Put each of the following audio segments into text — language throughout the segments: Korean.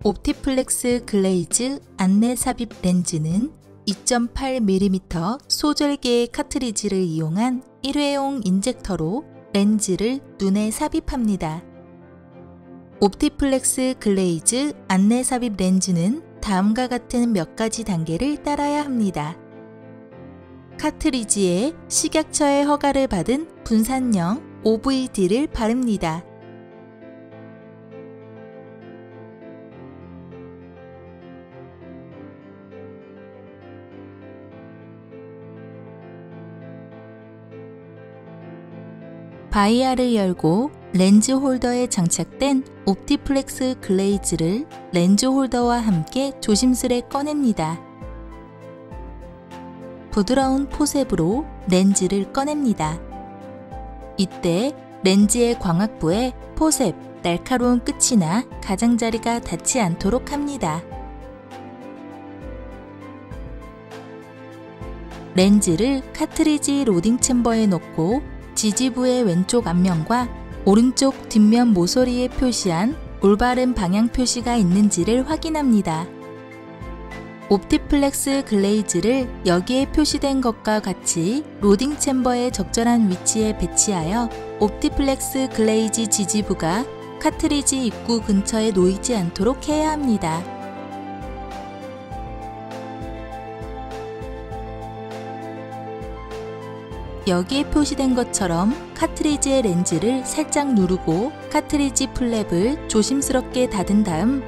옵티플렉스 글레이즈 안내 삽입 렌즈는 2.8mm 소절개의 카트리지를 이용한 일회용 인젝터로 렌즈를 눈에 삽입합니다. 옵티플렉스 글레이즈 안내 삽입 렌즈는 다음과 같은 몇 가지 단계를 따라야 합니다. 카트리지에 식약처의 허가를 받은 분산형 OVD를 바릅니다. 바이아를 열고 렌즈 홀더에 장착된 옵티플렉스 글레이즈를 렌즈 홀더와 함께 조심스레 꺼냅니다. 부드러운 포셉으로 렌즈를 꺼냅니다. 이때 렌즈의 광학부에 포셉, 날카로운 끝이나 가장자리가 닿지 않도록 합니다. 렌즈를 카트리지 로딩 챔버에 넣고 지지부의 왼쪽 앞면과 오른쪽 뒷면 모서리에 표시한 올바른 방향 표시가 있는지를 확인합니다. 옵티플렉스 글레이즈를 여기에 표시된 것과 같이 로딩 챔버의 적절한 위치에 배치하여 옵티플렉스 글레이즈 지지부가 카트리지 입구 근처에 놓이지 않도록 해야 합니다. 여기에 표시된 것처럼 카트리지의 렌즈를 살짝 누르고 카트리지 플랩을 조심스럽게 닫은 다음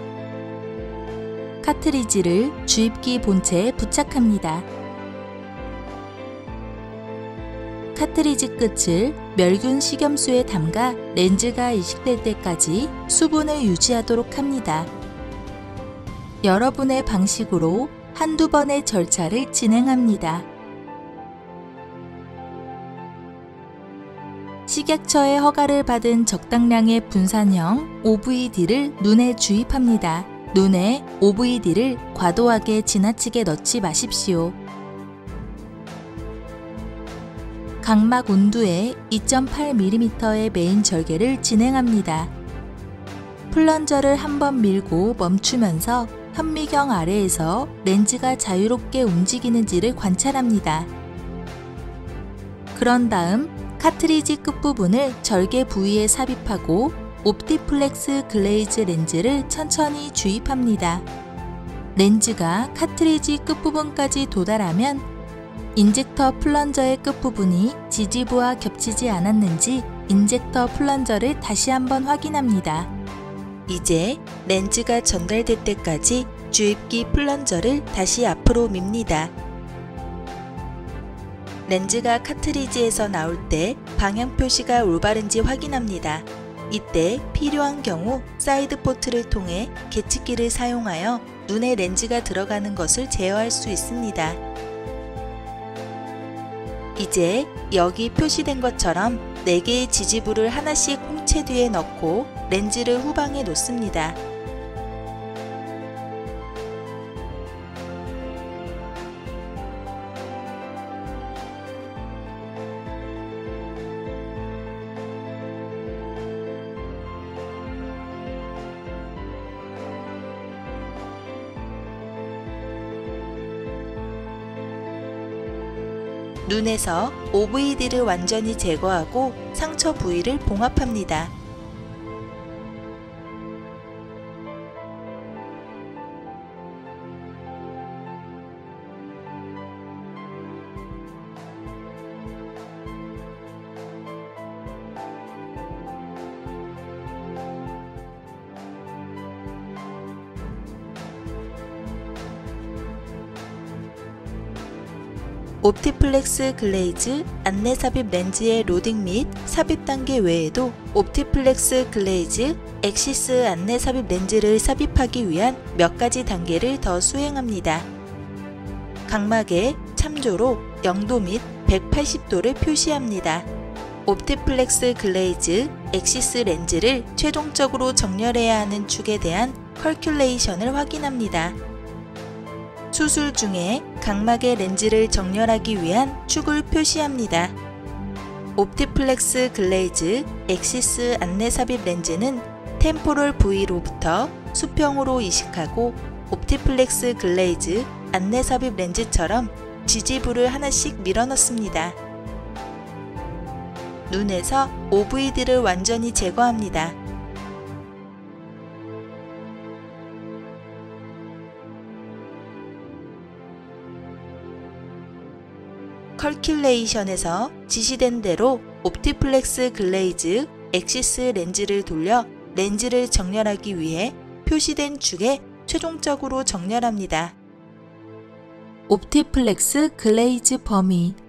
카트리지를 주입기 본체에 부착합니다. 카트리지 끝을 멸균 식염수에 담가 렌즈가 이식될 때까지 수분을 유지하도록 합니다. 여러분의 방식으로 한두 번의 절차를 진행합니다. 식약처의 허가를 받은 적당량의 분산형 OVD를 눈에 주입합니다. 눈에 OVD를 과도하게 지나치게 넣지 마십시오. 각막 온도에 2.8mm의 메인 절개를 진행합니다. 플런저를 한번 밀고 멈추면서 현미경 아래에서 렌즈가 자유롭게 움직이는지를 관찰합니다. 그런 다음 카트리지 끝부분을 절개 부위에 삽입하고 옵티플렉스 글레이즈 렌즈를 천천히 주입합니다. 렌즈가 카트리지 끝부분까지 도달하면 인젝터 플런저의 끝부분이 지지부와 겹치지 않았는지 인젝터 플런저를 다시 한번 확인합니다. 이제 렌즈가 전달될 때까지 주입기 플런저를 다시 앞으로 밉니다. 렌즈가 카트리지에서 나올 때 방향 표시가 올바른지 확인합니다. 이때 필요한 경우 사이드 포트를 통해 계측기를 사용하여 눈에 렌즈가 들어가는 것을 제어할 수 있습니다. 이제 여기 표시된 것처럼 4개의 지지부를 하나씩 홍채 뒤에 넣고 렌즈를 후방에 놓습니다. 눈에서 OVD를 완전히 제거하고 상처 부위를 봉합합니다. 옵티플렉스 글레이즈 안내 삽입 렌즈의 로딩 및 삽입 단계 외에도 옵티플렉스 글레이즈 엑시스 안내 삽입 렌즈를 삽입하기 위한 몇 가지 단계를 더 수행합니다. 각막에 참조로 0도 및 180도를 표시합니다. 옵티플렉스 글레이즈 엑시스 렌즈를 최종적으로 정렬해야 하는 축에 대한 컬큘레이션을 확인합니다. 수술 중에 각막의 렌즈를 정렬하기 위한 축을 표시합니다. 옵티플렉스 글레이즈 엑시스 안내 삽입 렌즈는 템포럴 부위로부터 수평으로 이식하고 옵티플렉스 글레이즈, 안내 삽입 렌즈처럼 지지부를 하나씩 밀어넣습니다. 눈에서 오브이드를 완전히 제거합니다. 컬큘레이션에서 지시된 대로 옵티플렉스 글레이즈, 엑시스 렌즈를 돌려 렌즈를 정렬하기 위해 표시된 축에 최종적으로 정렬합니다. 옵티플렉스 글레이즈 범위